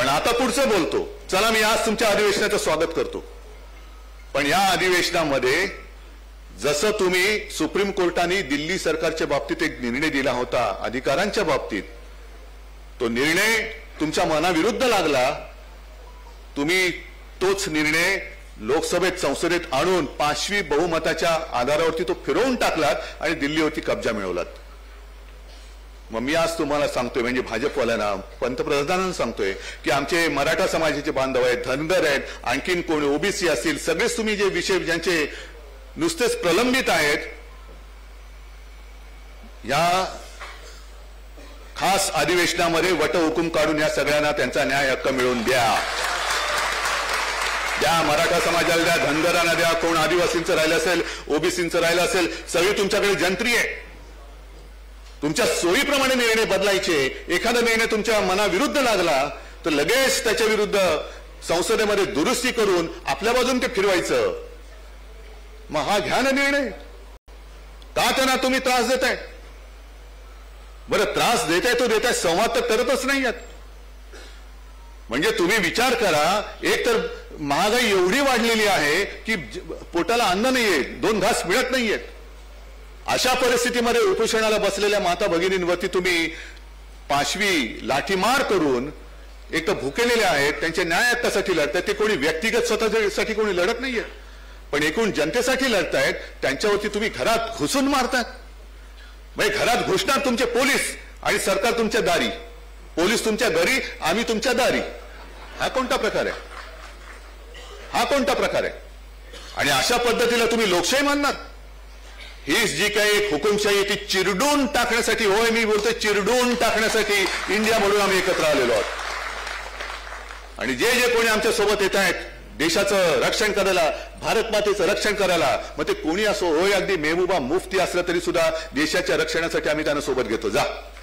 पण आता पुढचं बोलतो. चला, मी आज तुमच्या अधिवेशनाचं स्वागत करतो. पण या अधिवेशनामध्ये जसं तुम्ही सुप्रीम कोर्टाने दिल्ली सरकारच्या बाबतीत एक निर्णय दिला होता अधिकारांच्या बाबतीत, तो निर्णय तुमच्या मनाविरुद्ध लागला. तुम्ही तोच निर्णय लोकसभेत संसदेत आणून 5वी बहुमताच्या आधारावरती तो फिरवून टाकलात आणि दिल्लीवरती कब्जा मिळवलात. मग मी आज तुम्हाला सांगतोय, म्हणजे भाजपवाल्यांना, पंतप्रधानांना सांगतोय की आमचे मराठा समाजाचे बांधव आहेत, धनगर आहेत, आणखीन कोणी ओबीसी असतील, सगळेच तुम्ही जे विषय ज्यांचे नुसतेच प्रलंबित आहेत, या खास अधिवेशनामध्ये वटहुकूम काढून या सगळ्यांना त्यांचा न्याय हक्क मिळवून द्या. द्या, मराठा समाजाला द्या, धनगरांना द्या, कोण आदिवासींचं राहिलं असेल, ओबीसींचं राहिलं असेल, सगळी तुमच्याकडे जंत्री आहे. तुमच्या सोयीप्रमाणे निर्णय बदलायचे. एखादा निर्णय तुमच्या मनाविरुद्ध लागला तर लगेच त्याच्या विरुद्ध संसदेमध्ये दुरुस्ती करून आपल्या बाजून ते फिरवायचं. मग हा घ्या ना निर्णय. का त्यांना तुम्ही त्रास देताय? बरं, त्रास देताय तो देताय, संवाद तर करतच नाही आहेत. म्हणजे तुम्ही विचार करा, एक तर महागाई एवढी वाढलेली आहे की पोटाला अन्न नाहीये, 2 घास मिळत नाहीयेत. अशा परिस्थितीमध्ये उपोषणाला बसलेल्या माता भगिनींवरती तुम्ही 5वी लाठीमार करून एक तर भुकेलेले आहेत, त्यांच्या न्याय हक्कासाठी लढतायत. ते कोणी व्यक्तिगत स्वतःसाठी कोणी लढत नाहीये, पण एकूण जनतेसाठी लढतायत. त्यांच्यावरती तुम्ही घरात घुसून मारतात. म्हणजे घरात घुसणार तुमचे पोलीस आणि सरकार तुमच्या दारी. पोलीस तुमच्या घरी, आम्ही तुमच्या दारी. हा कोणता प्रकार आहे? हा कोणता प्रकार आहे? आणि अशा पद्धतीला तुम्ही लोकशाही मानणार? ही जी काही एक हुकुमशाही ती चिरडून टाकण्यासाठी, होय मी बोलतोय चिरडून टाकण्यासाठी इंडिया म्हणून आम्ही एकत्र आलेलो आहोत. आणि जे जे कोणी आमच्या सोबत येत आहेत देशाचं रक्षण करायला, भारत मातेचं रक्षण करायला, मग ते कोणी असो, होय अगदी मेहबूबा मुफ्ती असलं तरी सुद्धा देशाच्या रक्षणासाठी आम्ही त्यांना सोबत घेतो. जा.